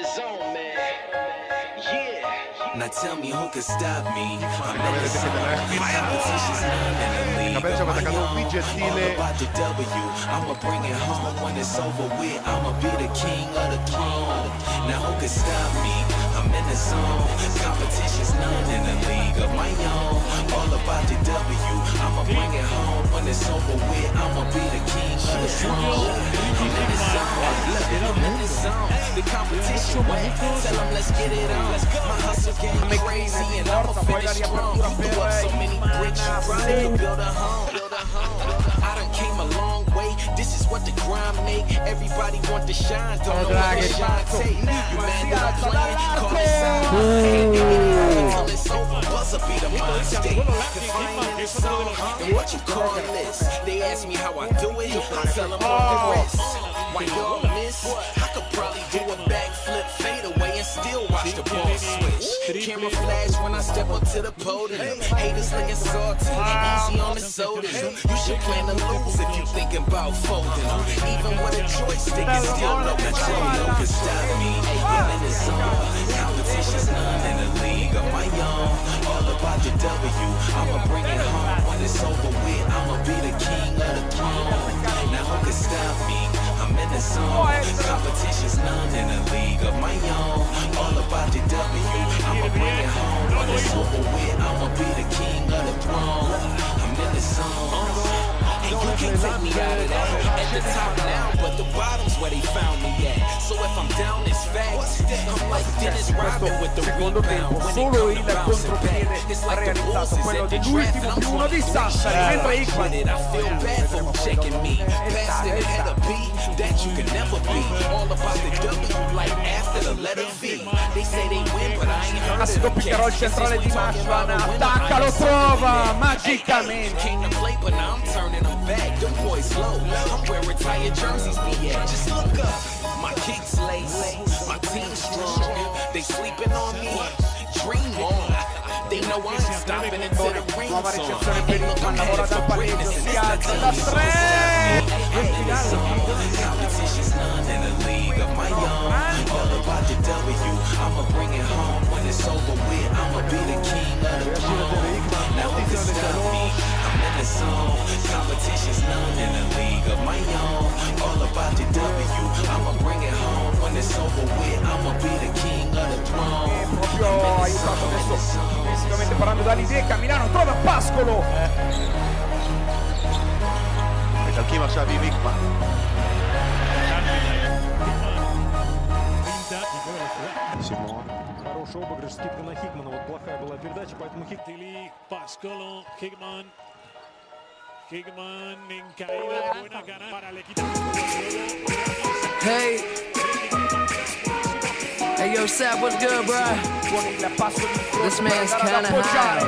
zone, man. Yeah. Now tell me who can stop me. I'm in the zone. Competition's none in the league. All about the W. I'ma bring it home when it's over with. I'ma be the king of the throne. Now who can stop me? I'm in the zone. Competition's none in the league of my own. All about the W. I'ma bring it home when it's over with. I'ma be the king of the throne. I'm in the zone. I'm in the zone. The competition wet. Tell them let's get it on. My hustle getting crazy and I'ma finish strong. Threw up so many bricks, you probably could build a home. I done came a long way. This is what the grind make. Everybody want to shine, don't know what the shine take. You mad that I'm playing? Call it sound. Until it's over, buzzer be the mind state. Define in this song, and what you call this? They ask me how I do it, I tell them on the wrist. Why y'all miss? I could probably do a backflip, fade away, and still watch the ball switch. Camera flash when I step up to the podium. Haters looking salty, easy on the soda. You should plan to lose if you thinking about folding. Even with a joystick, it's still no control. No can stop me. I'm in the zone. Competition's none in the league of my own. All about the W. I'ma bring it home when it's over with. I'ma be the king of the throne. Now who can stop me? I'm in the zone. Competition's none in the league of my own. All about the W. I'ma bring it home when it's over with. I'ma be the king of the throne. I'm in the zone. And you can't take me out of that. At the top now, but the bottom's where they found me at. So if I'm down, it's facts. I'm like Dennis Rodman with the rebound. Solo il contropiede ha realizzato quello dell'ultimo più uno di Sassari, mentre Hickman I feel bad for checking me. Past it had a beat that you can never be. All about the W like after the letter V. They say they win, but I ain't heard si doppierò il centrale di Marciano, attacca, lo trova magicamente. Came to play, but now I'm turning them back. Them boys low. I'm where retired jerseys be at. Just look up. My kicks lace, my team strong. They sleeping on me. Dream on. They know I ain't stopping until the ring's on. Hey, look, I'm headed for greatness, and it's not telling me so. I'm in the zone. Competition's none in the league of my own. All about the W. I'ma bring it home when it's over with. I'ma be the king of the throne. Now who can stop me? I'm in the zone. Competition's none in the league of my own. All about the W. I'ma bring it home when it's over with. I'ma be the king of the throne. Proprio aiutato adesso defensivamente parlando dall'Idea. Milano trova Pascolo. Talchima Xavi Hickman. Хороший обыгрыш, скидка на Хикмана. Вот плохая была передача, поэтому Pascolo, Hickman. Hickman en caída, buena gana para el equipo. Hey. Hey, yo, Sap, what's good, bro? This man's kinda high.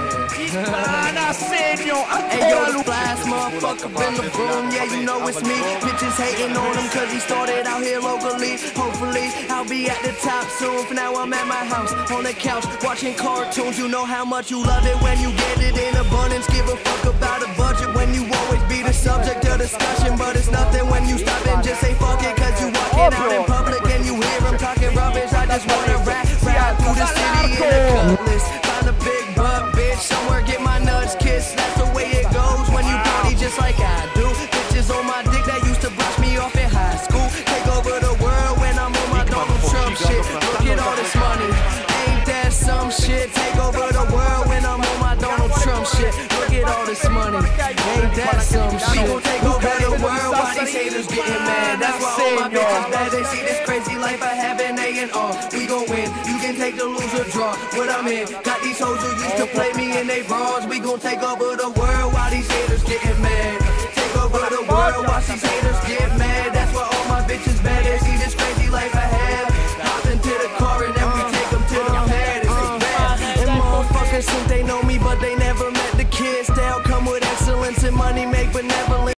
Hey, yo, the flyest motherfucker in the room. Yeah, you know it's me. Bitches hating on him cause he started out here locally. Hopefully, I'll be at the top soon. For now, I'm at my house, on the couch, watching cartoons. You know how much you love it when you get it in abundance. Give a fuck about a budget when you always be the subject of discussion. But it's nothing when you stop and just say fuck it cause you walking out in public and you hear him talking rubbish. I just wanna rap through the city in a cutlass. Find a big buck, bitch, somewhere get my nuts kissed. That's the way it goes when you party just like I do. Bitches on my dick that used to brush me off in high school. Take over the world when I'm on my Donald Trump shit. Look at all this money, ain't that some shit? Take over the world when I'm on my Donald Trump shit. Look at all this money, ain't that some shit? We gon' take over the world while these haters getting mad. That's why all my bitches bad. They see this crazy life I have and they and all. We gon' win, you can take the loser draw. What I'm in, got these hoes who used to play me in they bras. We gon' take over the world while these haters getting mad. Take over the world while these haters get mad.